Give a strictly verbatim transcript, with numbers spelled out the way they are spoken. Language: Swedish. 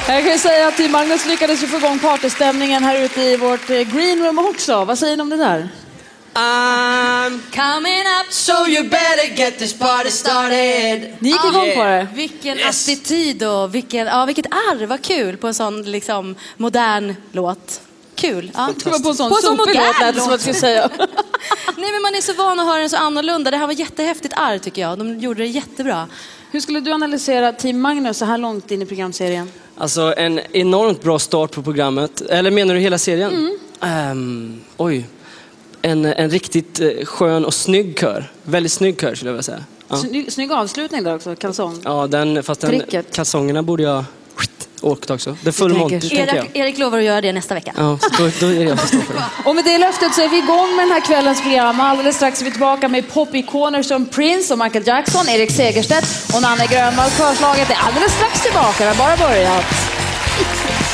Jag kan säga att Magnus lyckades ju få igång partystämningen här ute i vårt green room också. Vad säger ni om det där? I'm coming up, so you better get this party started. Ni gick igång på det. Vilken yes. attityd och vilken, ja, vilket arv, vad kul på en sån liksom modern låt. Kul. Ja. Det var på en sån, på sån modern låt, låt. Som jag skulle säga. Nej, men man är så van att höra den så annorlunda. Det här var jättehäftigt arv tycker jag. De gjorde det jättebra. Hur skulle du analysera Team Magnus så här långt in i programserien? Alltså en enormt bra start på programmet. Eller menar du hela serien? Mm. Um, oj. En, en riktigt skön och snygg kör. Väldigt snygg kör skulle jag vilja säga. Ja. Snygg, snygg avslutning där också, kalsong. Ja, den, fast den, kalsongerna borde jag åkt också. Det full monty, tänker jag. Erik lovar att göra det nästa vecka. Ja, då, då är det jag som står för det. Och med det löftet så är vi igång med den här kvällens program. Alldeles strax är vi tillbaka med popikoner som Prince och Michael Jackson, Erik Segerstedt och Nanne Grönvall. Förslaget är alldeles strax tillbaka, det har bara börjat.